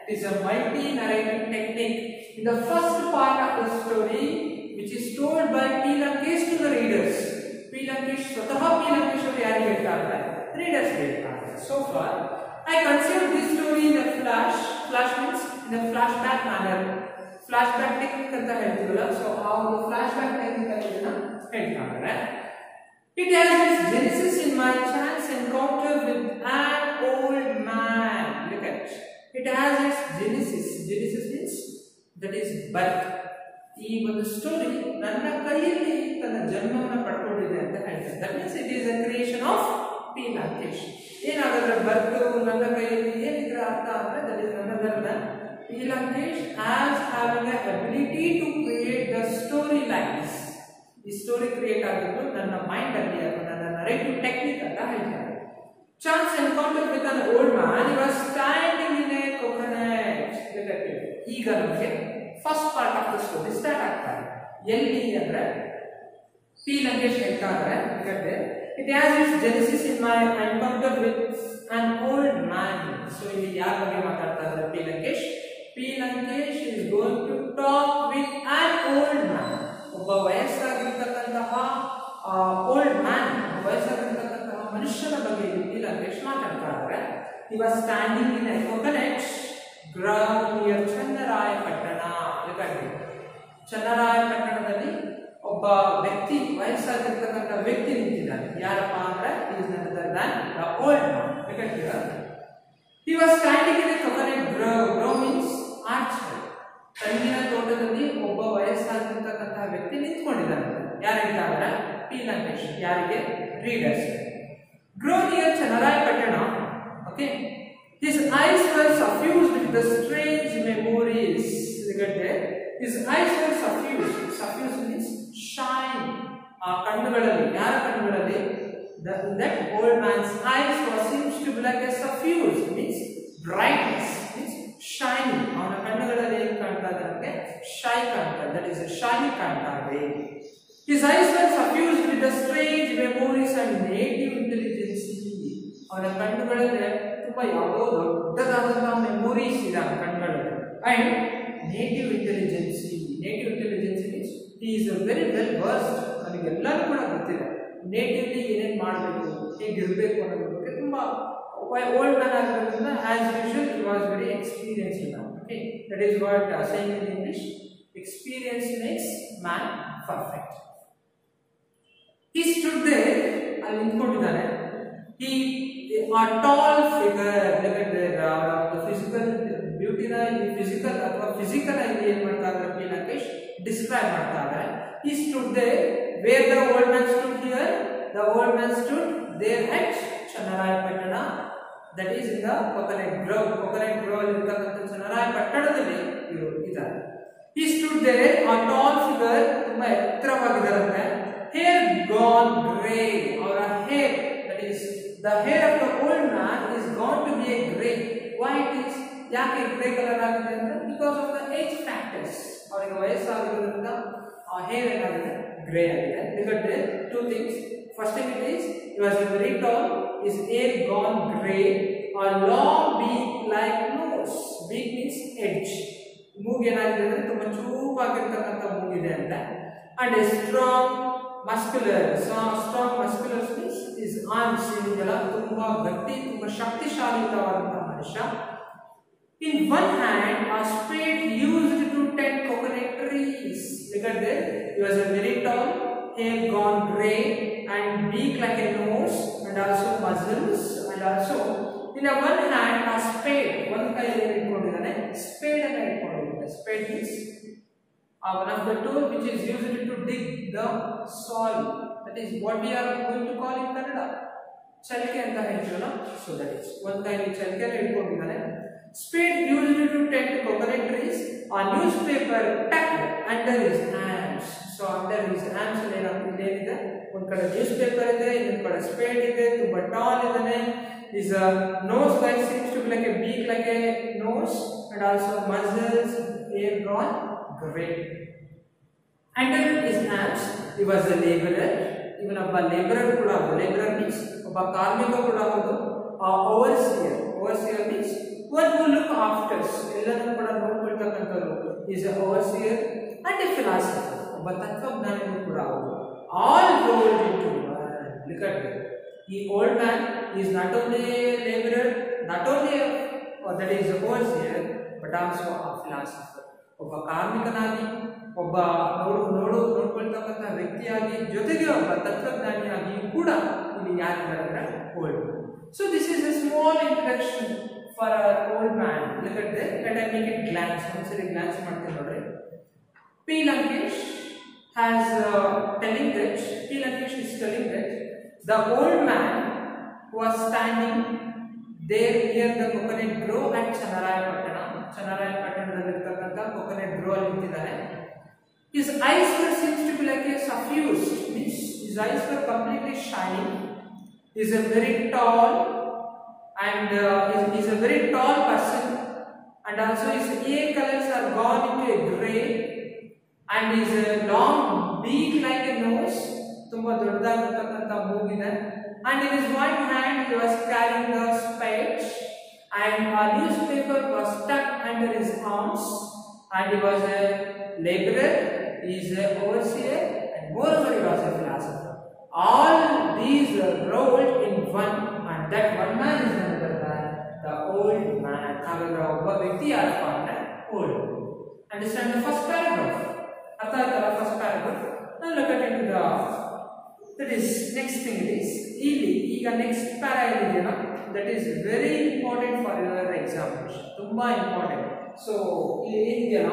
S1: It is a multi-narrative technique. In the first part of the story, which is told by P. Lankesh to the readers. P. Lankesh, Swataha P. Lankesh ಅವರು ಯಾರಿಗೆ ಹೇಳ್ತಾರೆ? Readers ಹೇಳ್ತಾರೆ. So far, I conceived this story in a flash means in a flashback manner. Flashback technique ಅಂತ ಹೇಳ್ತೀವಲ್ಲ, so how the flashback technique ಇದನ್ನ ಹೇಳ್ತಾರೆ. It has its genesis in my chance encounter with an old man. Look at it. It has its genesis. Genesis means that is birth. ಈ ಒಂದು story ನನ್ನ ಕೈಯಲ್ಲಿ ತನ್ನ ಜನ್ಮವನ್ನು ಪಡ್ಕೊಂಡಿದೆ ಅಂತ ಹೇಳ್ತಾರೆ. That means it is a creation of P. Lankesh. ಏನಾಗುತ್ತೆ ಬರ್ತು ನನ್ನ ಕೈಯಲ್ಲಿ ಏನಿದ್ರ ಅರ್ಥ ಅಂದ್ರೆ that is none other than P. Lankesh as having a ability to create the story like this. ಈ ಸ್ಟೋರಿ ಕ್ರಿಯೇಟ್ ಆಗಿದ್ದು ನನ್ನ ಮೈಂಡ್ ಅಲ್ಲಿ ಅಥವಾ ನನ್ನ ನರೇಟಿವ್ ಟೆಕ್ನಿಕ್ ಅಂತ ಹೇಳ್ತಾರೆ. Chance encounter with an old man. He was standing in a coconut. Look at it. ಈಗ ನಮಗೆ first part of the story start ಆಗ್ತಾರೆ. ಎಲ್ಲಿ ಅಂದ್ರೆ P. Lankesh ಹೇಳ್ತಾರೆ ಯಾಕಂದ್ರೆ it has its genesis in my encounter with an old man. So ಇಲ್ಲಿ ಯಾರ ಬಗ್ಗೆ ಮಾತಾಡ್ತಾ ಇದ್ದಾರೆ P. Lankesh? P. Lankesh is going to talk with an old man. ಒಬ್ಬ ವಯಸ್ಸಾಗಿರ್ತಕ್ಕಂತಹ ಓಲ್ಡ್ ಮ್ಯಾನ್, ವಯಸ್ಸಾಗಿರ್ತಕ್ಕಂತಹ ಮನುಷ್ಯನ ಬಗ್ಗೆ P. Lankesh ಮಾತಾಡ್ತಾ ಇದ್ದಾರೆ. He was standing in a coconut grove near Channarayapatna. ಚನ್ನರಾಯಪಟ್ಟಣದಲ್ಲಿ ಒಬ್ಬ ವ್ಯಕ್ತಿ, ವಯಸ್ಸಾಗಿರ್ತಕ್ಕಂಥ ವ್ಯಕ್ತಿ ನಿಂತಿದ್ದಾನೆ. ಯಾರಪ್ಪ ಅಂದ್ರೆ is none other than the old man. He was standing in a coconut grove. Grove means orchard. ತೆಂಗಿನ ತೋಟದಲ್ಲಿ ಒಬ್ಬ ವಯಸ್ಸಾಗಿರ್ತಕ್ಕಂತಹ ವ್ಯಕ್ತಿ ನಿಂತ್ಕೊಂಡಿದ್ದಾನೆ. ಯಾರು ಹೇಳ್ತಾರೆ? P. Lankesh. ಯಾರಿಗೆ? Readers. Grove near Channarayapatna. Okay. His eyes were suffused with the strange memories. Look at that. His eyes were suffused. Suffused means shine. ಕಣ್ಣುಗಳಲ್ಲಿ, ಯಾರ ಕಣ್ಣುಗಳಲ್ಲಿ? That old man's eyes seems to be like a suffused means brightness means shining. ಅವನ ಕಣ್ಣುಗಳಲ್ಲಿ ಏನು ಕಾಣ್ತಾ ಇದೆ? ಶೈ ಕಾಣ್ತಾ ಇದೆ. That is a shiny ಕಾಣ್ತಾ ಇದೆ. His eyes were suffused with the strange memories and native intelligence. ಅವನ ಕಣ್ಣುಗಳಲ್ಲಿ ತುಂಬಾ ಯಾವುದೋ ದೊಡ್ಡದಾದಂತಹ ಮೆಮೊರೀಸ್ ಇದೆ ಅವನ ಕಣ್ಣುಗಳಲ್ಲಿ. And native intelligence. Native intelligence means he is very well versed. ಅವನಿಗೆಲ್ಲರೂ ಕೂಡ ಗೊತ್ತಿದೆ ನೇಟಿವ್ಲಿ ಏನೇನು ಮಾಡಬೇಕು, ಹೇಗಿರಬೇಕು ಅನ್ನೋದ್ರ ಬಗ್ಗೆ ತುಂಬಾ ಓಲ್ಡ್ ಮ್ಯಾನ್ ಆಗಿರೋದ್ರಿಂದ as usual he was very experienced now. Okay, that is what saying in English, experience makes man perfect. He stood there, ಅಲ್ಲಿ ನಿಂತ್ಕೊಂಡಿದ್ದಾನೆ. He a tall figure. Look at the physical beauty na physical ಅಥವಾ physical ಆಗಿ ಏನು ಮಾಡ್ತಾ ಇದ್ದಾರೆ P. Lankesh describe ಮಾಡ್ತಾ ಇದ್ದಾರೆ. He stood there where the old man stood here. The old man stood there at Channarayapatana. That is in the coconut grove. Coconut grove ಇರತಕ್ಕಂಥ ಚನ್ನರಾಯಪಟ್ಟಣದಲ್ಲಿ ಇದ್ದಾರೆ. He stood there, a tall figure, ತುಂಬಾ ಎತ್ತರವಾಗಿದ್ದಾರಂತೆ. Hair gone grey. ಅವರ hair, that is the hair of the old man is gone to be a grey. Why it is? ಯಾಕೆ grey colour ಆಗಿದೆ ಅಂದ್ರೆ because of the age factors. ಅವರಿಗೆ ವಯಸ್ಸಾಗಿರೋದ್ರಿಂದ ಆ hair ಏನಾಗಿದೆ? Grey ಆಗಿದೆ. Because there two things. First thing it is, he was very tall, his hair gone grey, a long beak like nose. Beak means edge. ಮೂಗು ಏನಾಗಿದೆ ಅಂದ್ರೆ ತುಂಬಾ ಚೂಪಾಗಿರ್ತಕ್ಕಂಥ ಮೂಗಿದೆ ಅಂತ. And a strong muscular means his arms ಇದೆಲ್ಲ ತುಂಬಾ ಗಟ್ಟಿ, ತುಂಬಾ ಶಕ್ತಿಶಾಲಿತವಾದಂತಹ ಮನುಷ್ಯ. In one hand, a spade used to tend coconut trees. Look at that. He was a very tall, hair gone grey, and beak like a nose, and also muzzles, and also in a one hand a spade. One ಕೈಯಲ್ಲಿ ಇಟ್ಕೊಂಡಿದ್ದಾನೆ, spade ಅನ್ನು ಇಟ್ಕೊಂಡಿದ್ದಾನೆ. Spade means one of the tool which is used to dig the soil. That is what we are going to call in Kannada ಚಲಿಕೆ ಅಂತ ಹೇಳ್ತೀವಲ್ಲ. So that is one ಕೈಯಲ್ಲಿ ಚಲಿಕೆಯನ್ನು ಇಟ್ಕೊಂಡಿದ್ದಾನೆ. Spade used to tend coconut trees. A newspaper tucked under his hands. So under his hands ಏನಿದೆ? ಒಂದು ಕಡೆ news paper ಇದೆ, ಇನ್ನೊಂದು ಕಡೆ speed ಇದೆ. ತುಂಬಾ ಟಾಲ್ ಇದ್ದಾನೆ. His nose guy seems to be like a beak, like a nose, and also muzzles, hair gone grey. Under his hands, he was a laborer. Even ಒಬ್ಬ ಲೇಬರರ್ ಕೂಡ. Labourer means ಒಬ್ಬ ಕಾರ್ಮಿಕ ಕೂಡ. Overseer. Overseer means one who look after. ಎಲ್ಲ is an overseer and a philosopher. ಒಬ್ಬ ತತ್ವಜ್ಞಾನಿಯೂ ಕೂಡ ಅವರು. All rolled into one. Look at it. The old man is not only a laborer, not only that is a overseer, but also a philosopher. ಒಬ್ಬ ಕಾರ್ಮಿಕನಾಗಿ, ಒಬ್ಬ ನೋಡ್ಕೊಳ್ತಕ್ಕಂಥ ವ್ಯಕ್ತಿಯಾಗಿ, ಜೊತೆಗೆ ಒಬ್ಬ ತತ್ವಜ್ಞಾನಿಯಾಗಿಯೂ ಕೂಡ ಇಲ್ಲಿ ಯಾರಿದ್ದಾರೆ old man. So this is a small introduction for our old man. Look at this. Let us make it glance. Once glance ಮಾಡ್ತೀನಿ ನೋಡ್ರಿ. P. Lankesh has telling that P. Lankesh is telling that the old man was standing there near the coconut grove at Channarayapatana. Channarayapatana coconut grove ನಿಂತಿದ್ದಾನೆ. His eyes were seems to be like a suffused, means his eyes were completely shining. He is a very tall and is a very tall person, and also his ear colors are gone into a grey, and his long beak like a nose, tumba doddadagiರ್ತಕ್ಕಂತ ಮೂಗಿದೆ, and in his one hand he was carrying a spade, and a newspaper was stuck under his arms, and he was a laborer, he is a overseer, and moreover he was a philosopher. All these are rolled in one, and that one man is another man, the old man. However, obba vyakti yarappa andre old. Understand the first paragraph? Artha aitala first paragraph. Now look at into the that is next thing is ಇಲ್ಲಿ ಈಗ next para ಇದೆಯಲ್ಲ, that is very important for your examination. ತುಂಬಾ important. So ಇಲ್ಲಿ ಏನಿದೆಯಲ್ಲ,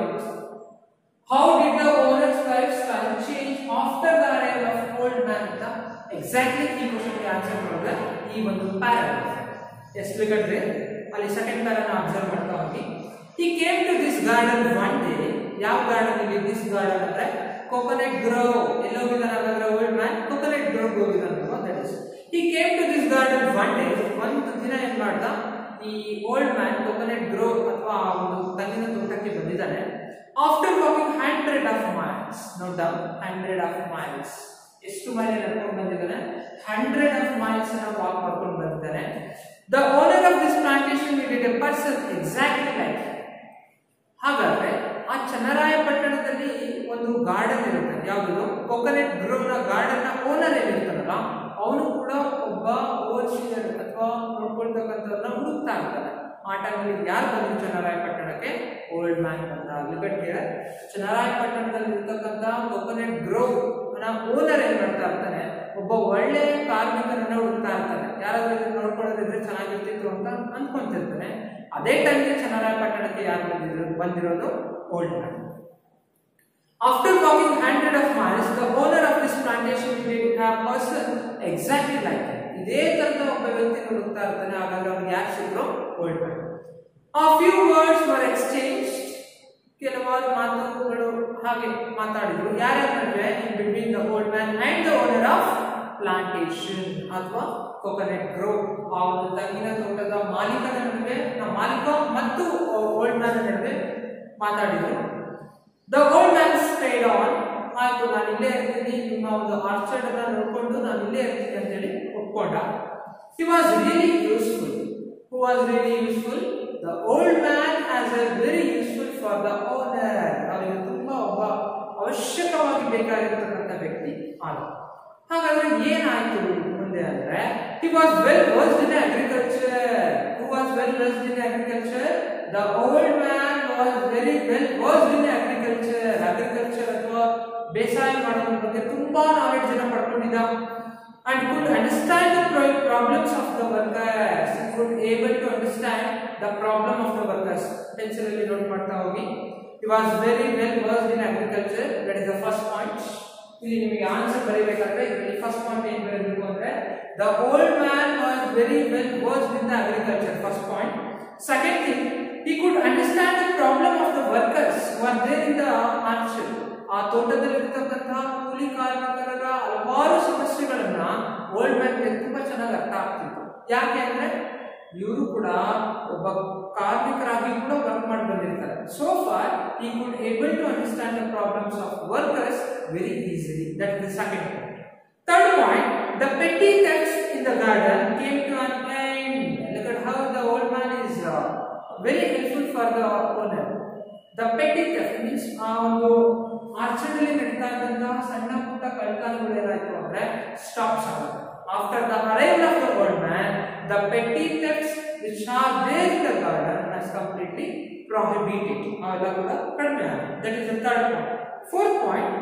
S1: how did the owner's lifestyle change after the arrival of old man? Exactly ಈ question ಗೆ answer ಮಾಡೋದು ಈ ಒಂದು ಪ್ಯಾರಾಗ್ರಾಫ್. ಎಷ್ಟು ಬೇಕಾದ್ರೆ ಅಲ್ಲಿ ಸೆಕೆಂಡ್ ಪ್ಯಾರಾನ ಅಬ್ಸರ್ವ್ ಮಾಡ್ತಾ ಹೋಗಿ. He came to this garden one day. ಯಾವ ಗಾರ್ಡನ್ ಇಲ್ಲಿ? this garden ಅಂದ್ರೆ ಕೋಕೋನಟ್ ಗ್ರೋವ್. ಎಲ್ಲಿ ಹೋಗಿದ್ದಾನೆ ಹಾಗಾದ್ರೆ ಓಲ್ಡ್ ಮ್ಯಾನ್? ಕೋಕೋನಟ್ ಗ್ರೋವ್ ಹೋಗಿದ್ದಾನೆ. That is he came to this garden one day. ಒಂದು ದಿನ ಏನ್ ಮಾಡ್ದ ಈ ಓಲ್ಡ್ ಮ್ಯಾನ್ ಕೋಕೋನಟ್ ಗ್ರೋವ್ ಅಥವಾ ಒಂದು ತೆಂಗಿನ ತೋಟಕ್ಕೆ ಬಂದಿದ್ದಾನೆ. After walking 100 of miles, note down 100 of miles. ಎಷ್ಟು ಮೈಲ್ ನಡ್ಕೊಂಡು ಬಂದಿದ್ದಾನೆ? 100 of miles ಅನ್ನು ವಾಕ್ ಮಾಡ್ಕೊಂಡು ಬಂದಿದ್ದಾನೆ. The owner of this plantation needed a person exactly like him. ಹಾಗಾದ್ರೆ ಆ ಚನ್ನರಾಯಪಟ್ಟಣದಲ್ಲಿ ಒಂದು ಗಾರ್ಡನ್ ಇರುತ್ತೆ. ಯಾವುದು? ಕೋಕೋನಟ್ ಗ್ರೋವ್ ನ ಗಾರ್ಡನ್ ನ ಓನರ್ ಏನಿರ್ತಾನಲ್ಲ, ಅವನು ಕೂಡ ಒಬ್ಬ ಓವರ್ಸೀಯರ್ ಅಥವಾ ನೋಡ್ಕೊಳ್ತಕ್ಕಂಥವ್ರನ್ನ ಹುಡುಕ್ತಾ ಇರ್ತಾನೆ. ಆ ಟೈಮಲ್ಲಿ ಯಾರು ಬಂದ್ರು ಚನ್ನರಾಯಪಟ್ಟಣಕ್ಕೆ? ಓಲ್ಡ್ ಮ್ಯಾನ್ ಬಂದ. ಲಿಬರ್ಟಿ ಚನ್ನರಾಯಪಟ್ಟಣದಲ್ಲಿ ಇರ್ತಕ್ಕಂಥ ಕೋಕೋನಟ್ ಗ್ರೋವ್ ನ ಓನರ್ ಏನ್ ಮಾಡ್ತಾ ಇರ್ತಾನೆ? ಒಬ್ಬ ಒಳ್ಳೆ ಕಾರ್ಮಿಕರನ್ನ ಹುಡುಕ್ತಾ ಇರ್ತಾನೆ. ಯಾರಾದ್ರೂ ಇದನ್ನ ನೋಡ್ಕೊಳ್ಳೋದಿದ್ರೆ ಚೆನ್ನಾಗಿರ್ತಿತ್ತು ಅಂತ ಅನ್ಕೊಂತಿರ್ತಾನೆ. ಅದೇ ಟೈಮ್ಗೆ ಚನ್ನರಾಯಪಟ್ಟಣಕ್ಕೆ ಯಾರು ಬಂದಿರೋದು? Old man. After walking 100 of miles, the owner of this plantation needed a person exactly like him. ಇದೇ ತರದ ಒಬ್ಬ ವ್ಯಕ್ತಿ ಹುಡುಕ್ತಾ ಇರ್ತಾನೆ. ಹಾಗಾದ್ರೆ ಅವ್ರಿಗೆ ಯಾರು ಸಿಕ್ಕರು? Old man. A few words were exchanged. ಕೆಲವಾರು ಮಾತುಗಳು ಹಾಗೆ ಮಾತಾಡಿದ್ರು. ಯಾರ್ಯಾರ ನಡುವೆ? in between the old man and the owner of plantation ಅಥವಾ ಕೋಕೋನಟ್ ಗ್ರೋವ್. ಆ ಒಂದು ತೆಂಗಿನ ತೋಟದ ಮಾಲೀಕನ ನಡುವೆ, ಮಾಲೀಕ ಮತ್ತು ಓಲ್ಡ್ ಮ್ಯಾನ್ ನಡುವೆ ಮಾತಾಡಿದ್ರು. The old man stayed on. ಆಯ್ತು, ನಾನು ಇಲ್ಲೇ ಇರ್ತೀನಿ, ನಿಮ್ಮ ಒಂದು ಆರ್ಚರ್ಡ್ ಅನ್ನ ನೋಡ್ಕೊಂಡು ನಾನು ಇಲ್ಲೇ ಇರ್ತೀನಿ ಅಂತ ಹೇಳಿ ಒಪ್ಕೊಂಡ. He was really useful. Who was really useful? The old man as a very useful for the owner. ಅವರಿಗೆ ತುಂಬಾ ಒಬ್ಬ ಅವಶ್ಯಕವಾಗಿ ಬೇಕಾಗಿರತಕ್ಕಂಥ ವ್ಯಕ್ತಿ ಆದ. ಹಾಗಾದ್ರೆ ಏನಾಯ್ತು ಮುಂದೆ ಅಂದ್ರೆ, he was well versed in agriculture. Who was well versed in agriculture? The old man was very well versed in agriculture. Agriculture ಅಥವಾ ಬೇಸಾಯ ಮಾಡೋದ್ರ ಬಗ್ಗೆ ತುಂಬಾ ನಾಲೆಡ್ಜ್ ಅನ್ನು ಪಡ್ಕೊಂಡಿದ್ದ. And could understand the problems of the workers. Could able to understand the problem of the workers. Pencil ಅಲ್ಲಿ note ಮಾಡ್ತಾ ಹೋಗಿ. He was very well versed in agriculture. That is the first point. ಇಲ್ಲಿ ನಿಮಗೆ answer ಬರೀಬೇಕಾದ್ರೆ ಇಲ್ಲಿ first point ಏನು ಬರೀಬೇಕು ಅಂದ್ರೆ, the old man was very well versed in the agriculture. First point. Second thing, he could understand the problem of the workers who are there in the orchard. ಆ ತೋಟದಲ್ಲಿ ಇರತಕ್ಕಂತಹ ಕೂಲಿ ಕಾರ್ಮಿಕರ ಹಲವಾರು ಸಮಸ್ಯೆಗಳನ್ನ ಓಲ್ಡ್ ಮ್ಯಾನ್ಗೆ ತುಂಬಾ ಚೆನ್ನಾಗಿ ಅರ್ಥ ಆಗ್ತಿತ್ತು. ಯಾಕೆ ಅಂದ್ರೆ ಇವರು ಕೂಡ ಒಬ್ಬ ಕಾರ್ಮಿಕರಾಗಿ ಕೂಡ ವರ್ಕ್ ಮಾಡಿ ಬಂದಿರ್ತಾರೆ. So far he could able to understand the problems of workers very easily. That is the second point. Third point, the petty thefts in the garden came to an end. Look at how the old man is very helpful for the owner. The petty theft means ಒಂದು ಆರ್ಚರ್ಡಲ್ಲಿ ನಡೀತಾ ಇದ್ದಂತಹ ಸಣ್ಣ ಪುಟ್ಟ ಕಳ್ಳತನಗಳು ಏನಾಯ್ತು ಅಂದ್ರೆ stops ಆಗುತ್ತೆ. After the arrival of the old man, the petty thefts which are there in the garden has completely prohibited. ಅವೆಲ್ಲ ಕೂಡ ಕಡಿಮೆ ಆಗುತ್ತೆ. That is the third point. Fourth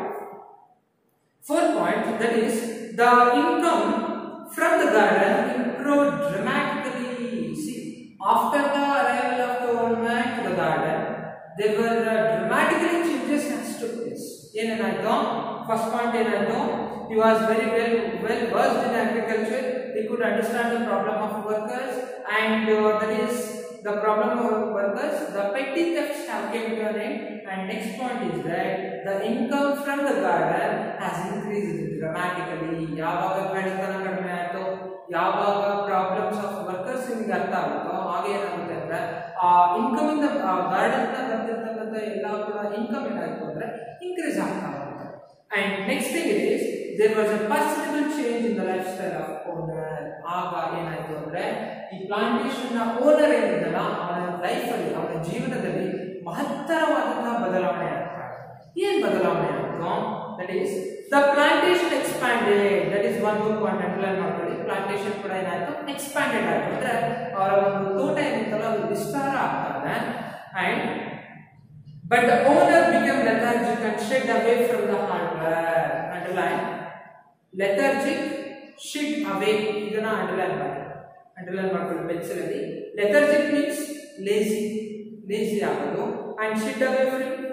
S1: point, that is the income from the garden improved dramatically. See, after the arrival of the old man to the garden, there were dramatically changes that took place. First point, he was very well versed in agriculture. He could understand the problem of workers, and that is the problem of workers. The petty thefts have came to an end. And next point is that the income from the garden has increased dramatically. ಯಾವಾಗ ಕಳ್ಳತನ ಕಡಿಮೆ ಆಯ್ತು, ಯಾವಾಗ problems of workers ನಿಮಗೆ ಅರ್ಥ ಆಗುತ್ತೋ ಆಗ ಏನಾಗುತ್ತೆ ಅಂದ್ರೆ ಆ ಇನ್ಕಮ್ ಇಂದ ಗಾರ್ಡನ್ ಬಂದಿರತಕ್ಕಂಥ ಎಲ್ಲ ಕೂಡ ಇನ್ಕಮ್ ಏನಾಯ್ತು ಅಂದ್ರೆ ಇನ್ಕ್ರೀಸ್ ಆಗ್ತಾ ಹೋಗುತ್ತೆ. And next thing is there was a perceptible change in the lifestyle of owner. ಆಗ ಏನಾಯ್ತು ಅಂದ್ರೆ ಈ ಪ್ಲಾಂಟೇಶನ್ ನ ಓನರ್ ಏನಿದ್ದಲ್ಲ ಅವನ ಲೈಫ್ ಅಲ್ಲಿ ಅವನ ಜೀವನದಲ್ಲಿ ಮಹತ್ತರವಾದಂತಹ ಬದಲಾವಣೆ ಆಗ್ತಾ ಇದೆ. ಏನ್ ಬದಲಾವಣೆ ಆಯ್ತು? That is the plantation expanded. That is one good point underline ಮಾಡ್ಕೊಳ್ಳಿ. ಪ್ಲಾಂಟೇಶನ್ ಕೂಡ ಏನಾಯ್ತು ಎಕ್ಸ್ಪ್ಯಾಂಡೆಡ್ ಆಯ್ತು ಅಂದ್ರೆ ಅವರ ಒಂದು ತೋಟ ಏನಿತ್ತಲ್ಲ ಅದು ವಿಸ್ತಾರ ಆಗ್ತಾ ಇದೆ. And but the owner became lethargic and shied away from the hard work. Underline lethargic, shied away. ಇದನ್ನ ಅಂಡರ್ಲೈನ್ ಮಾಡ್ಕೊಳ್ಳಿ ಪೆನ್ಸಿಲ್ ಅಲ್ಲಿ. lethargic means lazy ಆಗೋದು, and shied away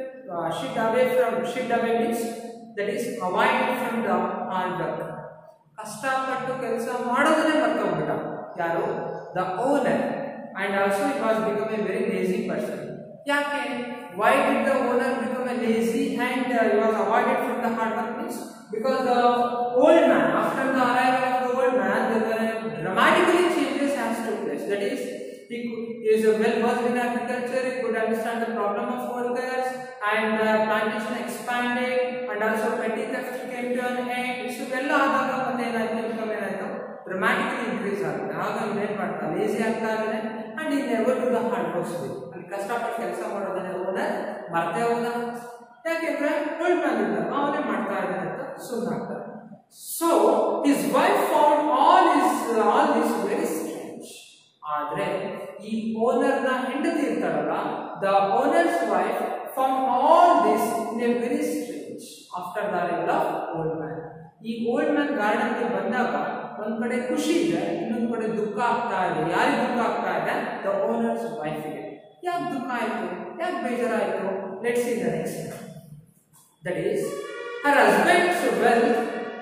S1: means that is avoiding from the hard work. ಕಷ್ಟಪಟ್ಟು ಕೆಲಸ ಮಾಡೋದನ್ನೇ ಮರ್ತೋಗ್ಬಿಟ್ಟ ಯಾರು? the owner. And also he was become a very lazy person. ಯಾಕೆ? Why did the owner become a lazy and he was avoided from the hard work? Means because the old man, after the arrival of the old man, there were dramatically changes has took place. That is, he is well versed in agriculture. He could understand the problem of workers, and plantation expanded, and also petty theft came to an end. So ಎಲ್ಲ ಆದಾಗ ಮತ್ತೆ ಏನಾಯ್ತು? Income ಏನಾಯ್ತು? ಡ್ರಾಮ್ಯಾಟಿಕಲಿ increase ಆಗುತ್ತೆ. ಆಗ ಏನ್ ಮಾಡ್ತಾ lazy ಆಗ್ತಾ ಇದ್ದಾನೆ, ಅಂಡ್ ಈ never to the hard works. ಅಲ್ಲಿ ಕಷ್ಟಪಟ್ಟು ಕೆಲಸ ಮಾಡೋದನ್ನ ಓನರ್ ಮರ್ತೇ ಹೋದ. ಯಾಕೆಂದ್ರೆ ಓಲ್ಡ್ ಮ್ಯಾನ್ ಇದ್ದ ಅವನೇ ಮಾಡ್ತಾ ಇದ್ದಾನೆ ಅಂತ ಸುಮ್ಮನಾಗ್ತಾರೆ. So his wife found all this very strange. ಆದ್ರೆ ಈ ಓನರ್ ನ ಹೆಂಡತಿ ಇರ್ತಾಳಲ್ಲ, the owner's wife found all this in a very strange after the arrival of old man. ಈ ಓಲ್ಡ್ ಮ್ಯಾನ್ ಗಾರ್ಡನ್ ಗೆ ಬಂದಾಗ ಒಂದ್ ಕಡೆ ಖುಷಿ ಇದೆ, ಇನ್ನೊಂದ್ ಕಡೆ ದುಃಖ ಆಗ್ತಾ ಇದೆ. ಯಾರಿಗೆ ದುಃಖ ಆಗ್ತಾ ಇದೆ? ದ ಓನರ್ಸ್ ವೈಫ್ಗೆ. ಯಾಕೆ ದುಃಖ ಆಯ್ತು? ಯಾಕೆ ಬೇಜಾರಾಯ್ತು? Let's see the next. That is her husband's wealth.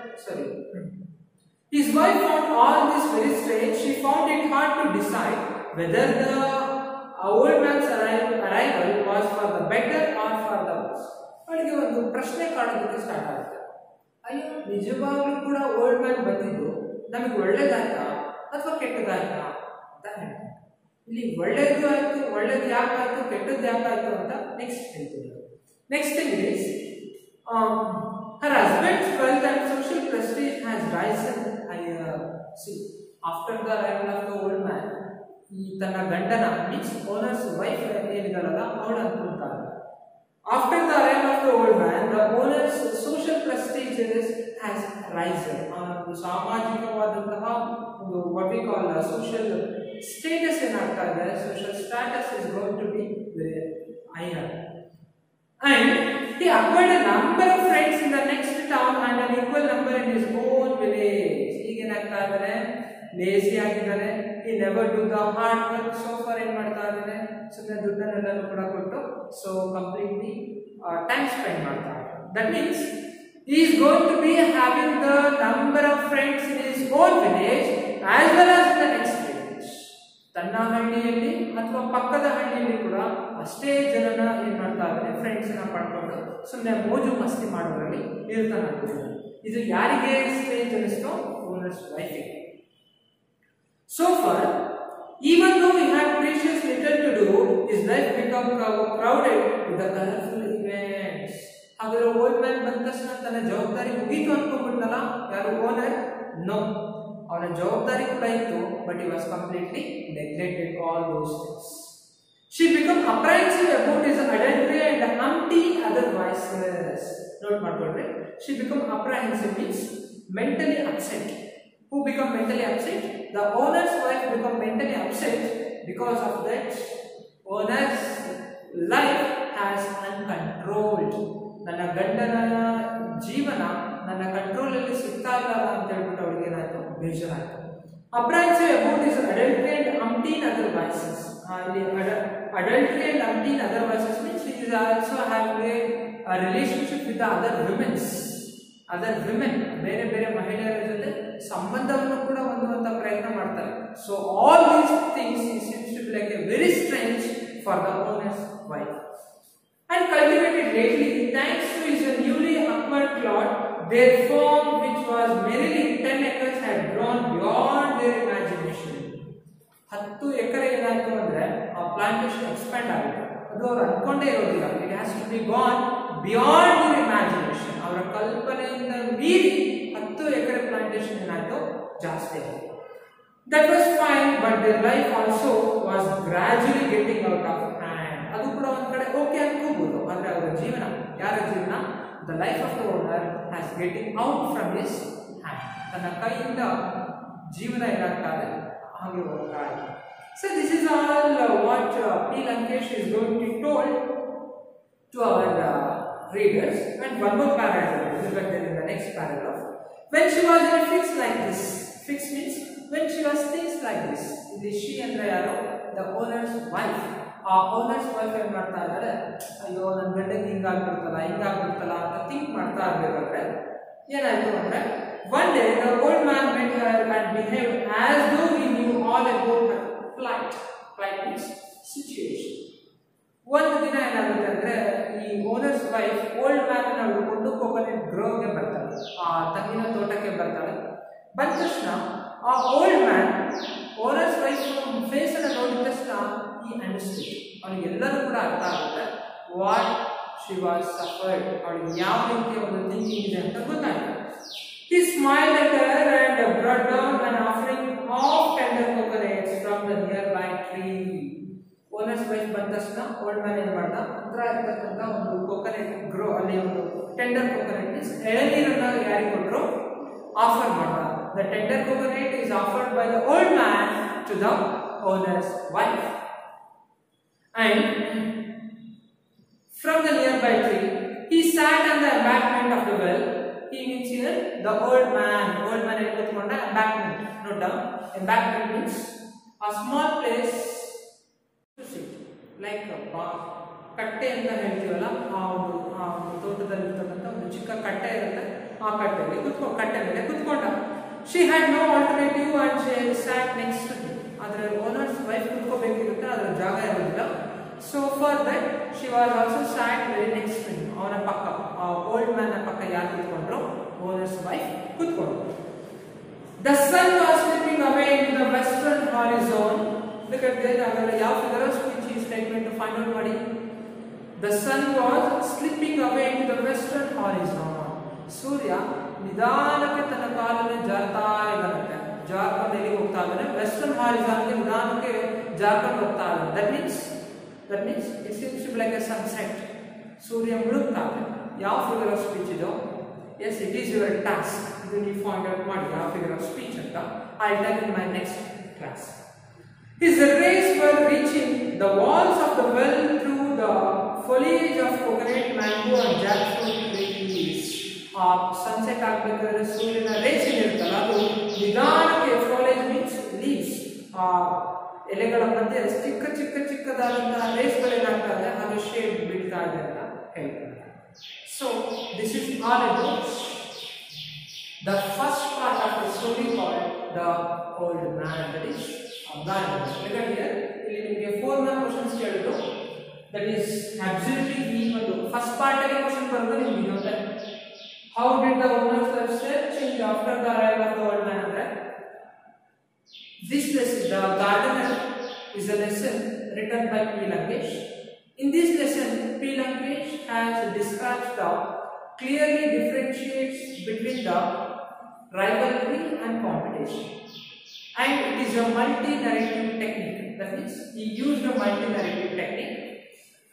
S1: His wife found all this very strange. She found it hard to decide whether the old man's arrival was for the better or for the worse. ಅವಳಿಗೆ ಒಂದು ಪ್ರಶ್ನೆ ಕಾಡೋದಕ್ಕೆ start ಆಗುತ್ತೆ. ಅಯ್ಯೋ, ನಿಜವಾಗ್ಲೂ ಕೂಡ old man ಬಂದಿದ್ದು ನಮಗೆ ಒಳ್ಳೇದಾಯ್ತಾ ಅಥವಾ ಕೆಟ್ಟದಾಯ್ತಾ ಅಂತ ಹೇಳ್ತಾರೆ. ಇಲ್ಲಿ ಒಳ್ಳೇದು ಆಯ್ತು, ಒಳ್ಳೇದು ಯಾಕಾಯ್ತು, ಕೆಟ್ಟದ್ದು ಯಾಕಾಯ್ತು ಅಂತ ನೆಕ್ಸ್ಟ್ ಹೇಳ್ತಿದ್ರು. Next thing is her husband's wealth and social prestige has risen higher. See, after the arrival of the old man, ಈ ತನ್ನ ಗಂಡನ ಮೀನ್ಸ್ ಓನರ್ಸ್ ವೈಫ್ ಏನಿದಾಳಲ್ಲ ಅವಳು ಅನ್ಕೊಂತಾಳೆ. After the arrival of the old man, the owner's social prestige has risen. ಸಾಮಾಜಿಕವಾದಂತಹ ಒಂದು what we call social status ಏನಾಗ್ತಾ ಇದೆ, social status is going to be very higher. And he acquired a number of friends in the next town and an equal number in his own village. ಈಗ ಏನಾಗ್ತಾ ಇದ್ದಾರೆ? Lazy ಆಗಿದ್ದಾರೆ. he never do the hard work. So far ಏನ್ ಮಾಡ್ತಾ ಇದ್ದಾನೆ? ಸುಮ್ಮನೆ ದುಡ್ಡನ್ನೆಲ್ಲನೂ ಕೂಡ ಕೊಟ್ಟು so completely time spend ಮಾಡ್ತಾ ಇದ್ದಾರೆ. That means he is going to be having the number of friends in his own village as well as in the next village. ತನ್ನ ಹಳ್ಳಿಯಲ್ಲಿ ಅಥವಾ ಪಕ್ಕದ ಹಳ್ಳಿಯಲ್ಲಿ ಕೂಡ ಅಷ್ಟೇ ಜನನ ಏನ್ ಮಾಡ್ತಾ ಇದ್ದಾರೆ? ಫ್ರೆಂಡ್ಸ್ ನ ಪಡ್ಕೊಂಡು ಸುಮ್ಮನೆ ಮೋಜು ಮಸ್ತಿ ಮಾಡೋದ್ರಲ್ಲಿ ಇರ್ತಾನೆ. ಇದು ಯಾರಿಗೆ ಸ್ಟ್ರೇಂಜ್ ಅನಿಸ್ತೋ? ಓನರ್ಸ್ ವೈಫ್ಗೆ. So far, even though he had precious little to do, his life became crowded with the colorful events. ಹಾಗಾದ್ರೆ ಓಲ್ಡ್ ಮ್ಯಾನ್ ಬಂದ ತಕ್ಷಣ ತನ್ನ ಜವಾಬ್ದಾರಿ ಮುಗೀತು ಅನ್ಕೊಂಡ್ಬಿಟ್ನಲ್ಲ ಯಾರು? ಓನರ್? ನೋ, ಅವನ ಜವಾಬ್ದಾರಿ ಕೂಡ ಇತ್ತು, but he was completely neglected all those things. She became became apprehensive about his adultery and umpteen other vices. Note ಮಾಡ್ಕೊಳ್ಳಿ. She became apprehensive means mentally upset. Who become mentally upset? The owner's wife become mentally upset because of that owner's life has uncontrolled. ನನ್ನ ಗಂಡನ ಜೀವನ ನನ್ನ control ಅಲ್ಲಿ ಸಿಗ್ತಾ ಇಲ್ಲ ಅಂತ ಹೇಳ್ಬಿಟ್ಟು ಅವಳಿಗೆ ಏನಾಯ್ತು, ಬೇಜಾರಾಯ್ತು. Apprehensive about his adultery and umpteen other vices. Adultery and umpteen other vices means he is also having a relationship with the other women. ಬೇರೆ ಬೇರೆ ಮಹಿಳೆಯರ ಜೊತೆ ಸಂಬಂಧವನ್ನು ಕೂಡ ಹೊಂದುವಂತ ಪ್ರಯತ್ನ ಮಾಡ್ತಾರೆ. So all these things seems to be like a very strange for the owner's wife. And cultivated lately, thanks to his newly acquired plot, their farm, which was merely 10 acres, had grown beyond their imagination. 10 ಎಕರೆ ಏನಾಯ್ತು ಅಂದ್ರೆ ಆ plantation expand ಆಗಿದೆ. ಅದು ಅವರು ಅನ್ಕೊಂಡೇ ಇರೋದಿಲ್ಲ. It has to be gone beyond their imagination. ಅವರ ಕಲ್ಪನೆಯಿಂದ ಮೀರಿ 10 ಎಕರೆ ಪ್ಲಾಂಟೇಶನ್ ಏನಾಯ್ತು, ಜಾಸ್ತಿ ಆಗಿದೆ. That was fine, but their life also was gradually getting out of hand. ಅದು ಕೂಡ ಒಂದ್ ಕಡೆ ಓಕೆ ಅನ್ಕೋಬಹುದು, ಆದ್ರೆ ಅವರ ಜೀವನ, ಯಾರ ಜೀವನ, the life of the owner has getting out from his hand. ತನ್ನ ಕೈಯಿಂದ ಜೀವನ ಏನಾಗ್ತಾ ಇದೆ, ಹಾಗೆ ಹೋಗ್ತಾ ಇದೆ. So this is all what P. Lankesh is going to told to our readers. And one more paragraph is written in the next paragraph. When she was in a fix like this, fix means when she was things like this. This she ಅಂದ್ರೆ ಯಾರು, the owner's wife. ಆ owner's wife ಏನ್ ಮಾಡ್ತಾ ಇದ್ದಾರೆ, ಅಯ್ಯೋ ನನ್ನ ಗಂಡಗೆ ಹಿಂಗಾಗ್ಬಿಡ್ತಲ್ಲ ಅಂತ think ಮಾಡ್ತಾ ಇರ್ಬೇಕಾದ್ರೆ ಏನಾಯ್ತು ಅಂದ್ರೆ, one day the old man met her and behaved as though he knew all about her plight means situation. ಒಂದು ದಿನ ಏನಾಗುತ್ತೆ ಅಂದ್ರೆ, ಈ ಓನರ್ಸ್ ವೈಫ್ ಓಲ್ಡ್ ಮ್ಯಾನ್ ಅನ್ನ ಹುಡುಕೊಂಡು ಕೋಕೋನಟ್ ಗ್ರೋವ್ಗೆ ಬರ್ತಾಳೆ, ಆ ತಂಗಿನ ತೋಟಕ್ಕೆ ಬರ್ತಾಳೆ. ಬಂದ ತಕ್ಷಣ ಆ old man owner's wife face ಅನ್ನ ನೋಡಿದ ತಕ್ಷಣ ಈ ಅಂಡರ್ಸ್ಟುಡ್, ಅವನಿಗೆ ಎಲ್ಲರೂ ಕೂಡ ಅರ್ಥ ಆಗುತ್ತೆ ವಾಟ್ ಶಿ ವಾಸ್ ಸಫರ್ಡ್, ಅವಳಿಗೆ ಯಾವ ರೀತಿಯ ಒಂದು ಥಿಂಕಿಂಗ್ ಇದೆ ಅಂತ ಗೊತ್ತಾಯ್ತು. He smiled at her and brought down an offering of tender coconuts from the nearby tree. Owner's wife ಬಂದ ತಕ್ಷಣ ಓಲ್ಡ್ ಮ್ಯಾನ್ ಏನ್ ಮಾಡ್ದ, ಹತ್ರ ಇರ್ತಕ್ಕಂಥ ಒಂದು ಕೋಕೋನಟ್ ಗ್ರೋ, ಅಲ್ಲಿ ಒಂದು ಟೆಂಡರ್ ಕೋಕೋನಟ್ ಮೀನ್ಸ್ ಎಳನೀರನ್ನ ಯಾರಿಗೆ ಕೊಟ್ಟರು, ಆಫರ್ ಮಾಡ್ದ. The tender coconut is offered by the old man to the owner's wife. And from the nearby tree, he sat on the embankment of the well. He means here the old man ಎಲ್ಲಿ ಕೂತ್ಕೊಂಡ, embankment. Note down, embankment means a small place to sit, like ಕಟ್ಟೆ ಅಂತ ಹೇಳ್ತೀವಲ್ಲ, ಆ ಒಂದು ತೋಟದಲ್ಲಿ ಇರ್ತಕ್ಕಂಥ ಒಂದು ಚಿಕ್ಕ ಕಟ್ಟೆ ಇರುತ್ತೆ, ಆ ಕಟ್ಟೆ ಮೇಲೆ ಕೂತ್ಕೊಂಡ. She had no alternative and she sat next to him. ಆದರೆ ಓನರ್ಸ್ ವೈಫ್ ಕೂತ್ಕೋಬೇಕಿರುತ್ತೆ, ಅದರ ಜಾಗ ಇರೋದಿಲ್ಲ. So for that she was also sat very next to him. ಅವನ ಪಕ್ಕ, ಆ ಓಲ್ಡ್ ಮ್ಯಾನ್ ಪಕ್ಕ ಯಾರು ಕೂತ್ಕೊಂಡ್ರು, ಓನರ್ಸ್ ವೈಫ್ ಕೂತ್ಕೊಂಡ್ರು. The sun was slipping away into the western horizon. Look at this, ಅದರ ಯಾವ ಫಿಗರ್ ಆಫ್ ಸ್ಪೀಚ್ ಈ ಸ್ಟೇಟ್ಮೆಂಟ್ ಫೈಂಡ್ ಔಟ್ ಮಾಡಿ. The sun was slipping away into the western horizon. ಸೂರ್ಯ ನಿಧಾನಕ್ಕೆ ತನ್ನ ಕಾಲನ್ನು ಜಾರ್ತಾ ಇದ್ದಾನಂತೆ, ಜಾರ್ಕೊಂಡು ಎಲ್ಲಿಗೆ ಹೋಗ್ತಾ ಇದ್ದಾನೆ, ವೆಸ್ಟರ್ನ್ ಹಾರಿಜಾನ್ಗೆ ನಿಧಾನಕ್ಕೆ ಜಾರ್ಕೊಂಡು ಹೋಗ್ತಾ ಇದ್ದಾನೆ. That means it seems to be like a sunset. ಸೂರ್ಯ ಮುಳುಗ್ತಾ ಇದೆ. ಯಾವ ಫಿಗರ್ ಆಫ್ ಸ್ಪೀಚ್ ಇದು? Yes, it is your task. ಇದನ್ನು ನೀವು ಫೈಂಡ್ ಔಟ್ ಮಾಡಿ ಯಾವ ಫಿಗರ್ ಆಫ್ ಸ್ಪೀಚ್ ಅಂತ. I will tell in my next class. His rays were reaching the walls of the well through the foliage of coconut, mango and jackfruit trees. ಆ sunset ಆಗಬೇಕಾದ್ರೆ ಸೂರ್ಯನ race ಏನಿರುತ್ತಲ್ಲ ಅದು ನಿಧಾನಕ್ಕೆ, ಫಾಲೇಜ್ means leaves, ಆ ಎಲೆಗಳ ಮಧ್ಯೆ ಚಿಕ್ಕದಾದಂತಹ ರೇಸ್ಗಳೇನಾಗ್ತಾ ಇದೆ, ಹಾಗೆ ಶೇಡ್ ಬೀಳ್ತಾ ಇದೆ ಅಂತ ಹೇಳ್ತಾರೆ. So this is all about the first part of the story called the old man, that is ಇಲ್ಲಿ ನಿಮಗೆ 4 ಮಾರ್ಕ್ ಕ್ವಶನ್ಸ್ ಕೇಳಿದ್ರು. ದಟ್ ಈಸ್ ಅಬ್ಸಲ್ಯೂಟ್ಲಿ ಈ ಒಂದು ಫಸ್ಟ್ ಪಾರ್ಟ್ ಅಲ್ಲಿ ಕ್ವಶನ್ ಬರೋದು ನಿಮಗೆ ಗೊತ್ತೆ. How did the owner's lifestyle change after the arrival of the old man? This lesson, the gardener, is a lesson written by P. Lankesh. In this lesson, P. Lankesh has described the clearly differentiates between the rivalry and competition, and it is a multi-narrative technique. That means he used a multi-narrative technique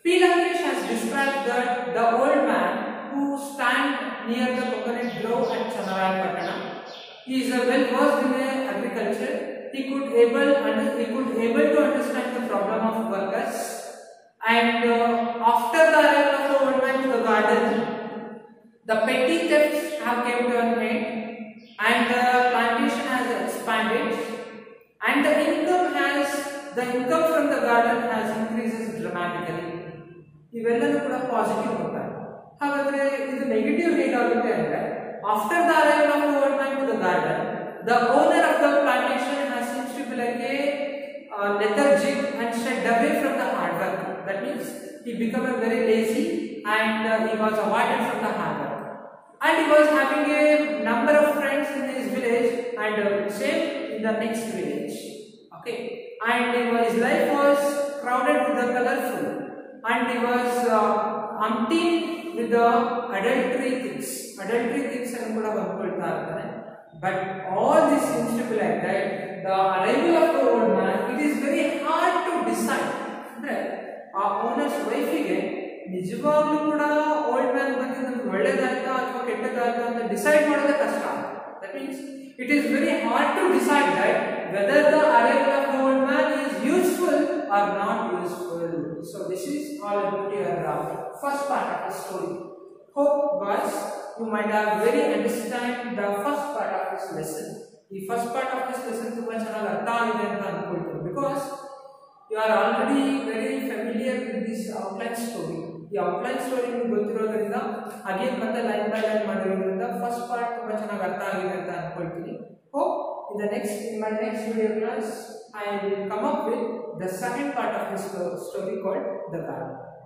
S1: P. Lankesh has described that the old man who stand near the coconut grove at Channarayapatna, he is well versed in agriculture. He could able to understand the problem of workers. And after the arrival of the old man to the garden, the petty thefts have came to an end, and the plantation has expanded, and the income from the garden has increases dramatically. ಇವೆಲ್ಲನೂ ಕೂಡ positive ಹೋಗ್ತಾರೆ. ಹಾಗಾದ್ರೆ ಇದು negative ಹೇಗಾಗುತ್ತೆ ಅಂದ್ರೆ, after the arrival of the old man to the garden, the owner of the plantation has seems to be like a lethargic and shed away from the hard work. That means he became very lazy and he was avoided from the hard work. And he was having a number of friends in his village and same in the next village. Okay, and his life was crowded with the colorful, and he was umpteen with the adultery things and kuda bandukolta irtane. But all this seems to be like that. The arrival of the old man, it is very hard to decide. Andre ಆ ಓನರ್ಸ್ ವೈಫಿಗೆ ನಿಜವಾಗ್ಲೂ ಕೂಡ old man ಬಂದು ನಮ್ಗೆ ಒಳ್ಳೇದಾಯ್ತಾ ಅಥವಾ ಕೆಟ್ಟದಾಯ್ತಾ ಅಂತ decide ಮಾಡೋದೇ ಕಷ್ಟ. That means it is very hard to decide that whether the arrival of the old man is useful or not useful. So this is all about your first part of the story. Hope boys you might have very understand the first part of this lesson. The first part of this lesson ತುಂಬಾ ಚೆನ್ನಾಗಿ ಅರ್ಥ ಆಗಿದೆ ಅಂತ ಅನ್ಕೊಳ್ತೀನಿ, because you are already very familiar with this outline story. The outline story ನಿಮಗೆ ಗೊತ್ತಿರೋದ್ರಿಂದ again ಮತ್ತೆ line by line ಮಾಡಿರೋದ್ರಿಂದ ಫಸ್ಟ್ ಪಾರ್ಟ್ ತುಂಬಾ ಚೆನ್ನಾಗಿ ಅರ್ಥ ಆಗಿದೆ ಅಂತ ಅನ್ಕೊಳ್ತೀನಿ. Hope in my next video class I will come up with the second part of this story called The Garden.